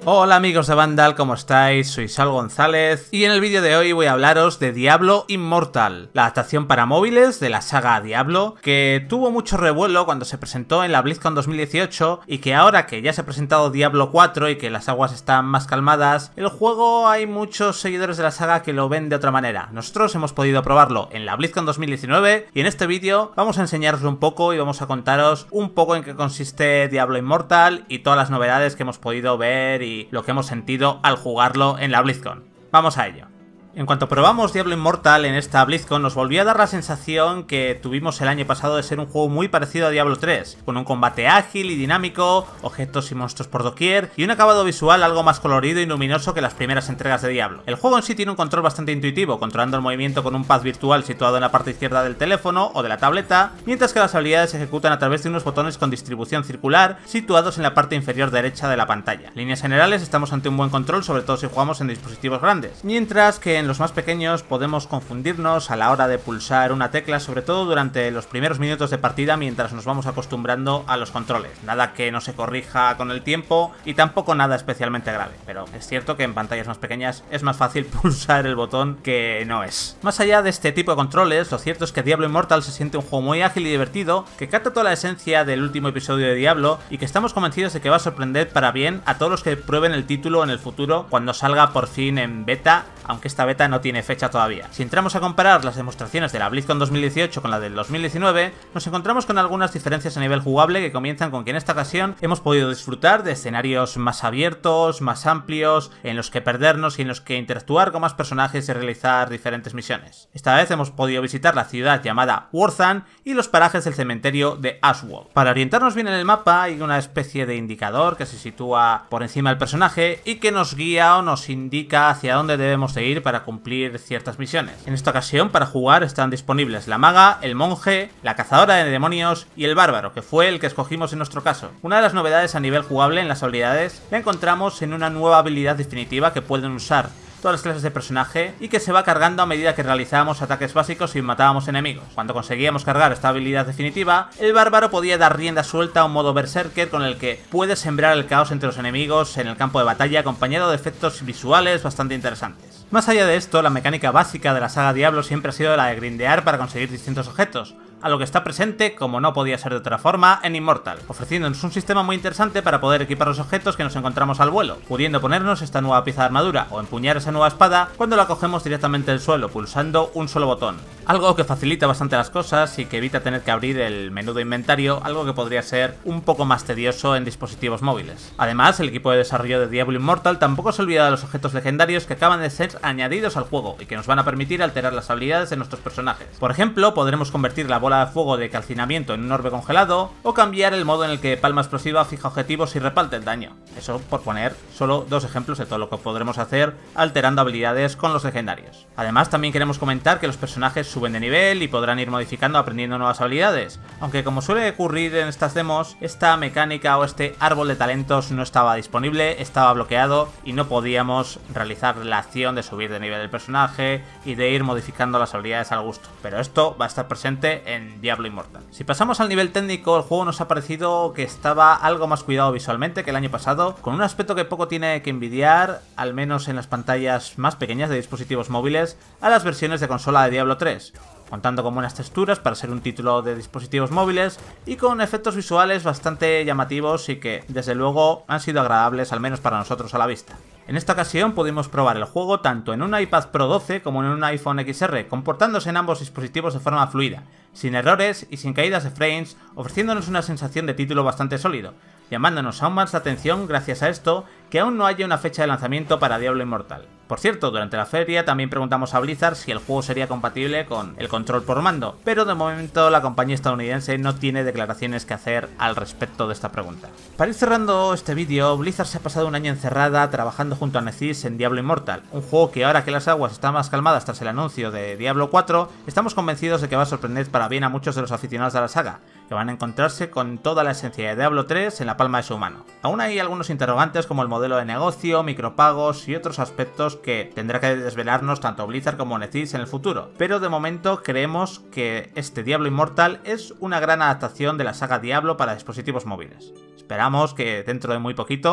Hola amigos de Vandal, ¿cómo estáis? Soy Sal González y en el vídeo de hoy voy a hablaros de Diablo Immortal, la adaptación para móviles de la saga Diablo, que tuvo mucho revuelo cuando se presentó en la BlizzCon 2018 y que ahora que ya se ha presentado Diablo 4 y que las aguas están más calmadas, el juego hay muchos seguidores de la saga que lo ven de otra manera. Nosotros hemos podido probarlo en la BlizzCon 2019 y en este vídeo vamos a enseñaroslo un poco y vamos a contaros un poco en qué consiste Diablo Immortal y todas las novedades que hemos podido ver y lo que hemos sentido al jugarlo en la BlizzCon. Vamos a ello. En cuanto probamos Diablo Immortal en esta BlizzCon, nos volvió a dar la sensación que tuvimos el año pasado de ser un juego muy parecido a Diablo 3, con un combate ágil y dinámico, objetos y monstruos por doquier, y un acabado visual algo más colorido y luminoso que las primeras entregas de Diablo. El juego en sí tiene un control bastante intuitivo, controlando el movimiento con un pad virtual situado en la parte izquierda del teléfono o de la tableta, mientras que las habilidades se ejecutan a través de unos botones con distribución circular situados en la parte inferior derecha de la pantalla. En líneas generales estamos ante un buen control, sobre todo si jugamos en dispositivos grandes, mientras que en los más pequeños podemos confundirnos a la hora de pulsar una tecla, sobre todo durante los primeros minutos de partida mientras nos vamos acostumbrando a los controles. Nada que no se corrija con el tiempo y tampoco nada especialmente grave, pero es cierto que en pantallas más pequeñas es más fácil pulsar el botón que no es. Más allá de este tipo de controles, lo cierto es que Diablo Immortal se siente un juego muy ágil y divertido, que capta toda la esencia del último episodio de Diablo y que estamos convencidos de que va a sorprender para bien a todos los que prueben el título en el futuro cuando salga por fin en beta, aunque esta beta no tiene fecha todavía. Si entramos a comparar las demostraciones de la BlizzCon 2018 con la del 2019, nos encontramos con algunas diferencias a nivel jugable que comienzan con que en esta ocasión hemos podido disfrutar de escenarios más abiertos, más amplios, en los que perdernos y en los que interactuar con más personajes y realizar diferentes misiones. Esta vez hemos podido visitar la ciudad llamada Worthan y los parajes del cementerio de Ashwall. Para orientarnos bien en el mapa hay una especie de indicador que se sitúa por encima del personaje y que nos guía o nos indica hacia dónde debemos de ir para cumplir ciertas misiones. En esta ocasión, para jugar están disponibles la maga, el monje, la cazadora de demonios y el bárbaro, que fue el que escogimos en nuestro caso. Una de las novedades a nivel jugable en las habilidades la encontramos en una nueva habilidad definitiva que pueden usar todas las clases de personaje y que se va cargando a medida que realizábamos ataques básicos y matábamos enemigos. Cuando conseguíamos cargar esta habilidad definitiva, el bárbaro podía dar rienda suelta a un modo berserker con el que puede sembrar el caos entre los enemigos en el campo de batalla, acompañado de efectos visuales bastante interesantes. Más allá de esto, la mecánica básica de la saga Diablo siempre ha sido la de grindear para conseguir distintos objetos, a lo que está presente, como no podía ser de otra forma, en Immortal, ofreciéndonos un sistema muy interesante para poder equipar los objetos que nos encontramos al vuelo, pudiendo ponernos esta nueva pieza de armadura o empuñar esa nueva espada cuando la cogemos directamente del suelo, pulsando un solo botón. Algo que facilita bastante las cosas y que evita tener que abrir el menú de inventario, algo que podría ser un poco más tedioso en dispositivos móviles. Además, el equipo de desarrollo de Diablo Immortal tampoco se olvida de los objetos legendarios que acaban de ser añadidos al juego y que nos van a permitir alterar las habilidades de nuestros personajes. Por ejemplo, podremos convertir la bola de fuego de calcinamiento en un orbe congelado o cambiar el modo en el que palma explosiva fija objetivos y reparte el daño. Eso por poner solo dos ejemplos de todo lo que podremos hacer alterando habilidades con los legendarios. Además, también queremos comentar que los personajes suben de nivel y podrán ir modificando aprendiendo nuevas habilidades, aunque como suele ocurrir en estas demos, esta mecánica o este árbol de talentos no estaba disponible, estaba bloqueado y no podíamos realizar la acción de subir de nivel del personaje y de ir modificando las habilidades al gusto, pero esto va a estar presente en Diablo Immortal. Si pasamos al nivel técnico, el juego nos ha parecido que estaba algo más cuidado visualmente que el año pasado, con un aspecto que poco tiene que envidiar, al menos en las pantallas más pequeñas de dispositivos móviles, a las versiones de consola de Diablo 3. Contando con buenas texturas para ser un título de dispositivos móviles y con efectos visuales bastante llamativos y que, desde luego, han sido agradables, al menos para nosotros a la vista. En esta ocasión pudimos probar el juego tanto en un iPad Pro 12 como en un iPhone XR, comportándose en ambos dispositivos de forma fluida, sin errores y sin caídas de frames, ofreciéndonos una sensación de título bastante sólido, llamándonos aún más la atención gracias a esto que aún no haya una fecha de lanzamiento para Diablo Immortal. Por cierto, durante la feria también preguntamos a Blizzard si el juego sería compatible con el control por mando, pero de momento la compañía estadounidense no tiene declaraciones que hacer al respecto de esta pregunta. Para ir cerrando este vídeo, Blizzard se ha pasado un año encerrada trabajando junto a NetEase en Diablo Immortal, un juego que ahora que las aguas están más calmadas tras el anuncio de Diablo 4, estamos convencidos de que va a sorprender para bien a muchos de los aficionados a la saga, que van a encontrarse con toda la esencia de Diablo 3 en la palma de su mano. Aún hay algunos interrogantes como el modelo de negocio, micropagos y otros aspectos que tendrá que desvelarnos tanto Blizzard como NetEase en el futuro, pero de momento creemos que este Diablo Immortal es una gran adaptación de la saga Diablo para dispositivos móviles. Esperamos que dentro de muy poquito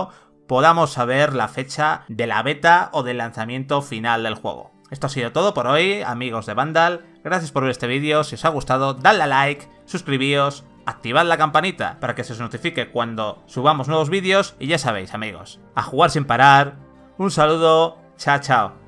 podamos saber la fecha de la beta o del lanzamiento final del juego. Esto ha sido todo por hoy, amigos de Vandal. Gracias por ver este vídeo. Si os ha gustado, dadle a like, suscribíos, activad la campanita para que se os notifique cuando subamos nuevos vídeos. Y ya sabéis, amigos, a jugar sin parar. Un saludo, chao, chao.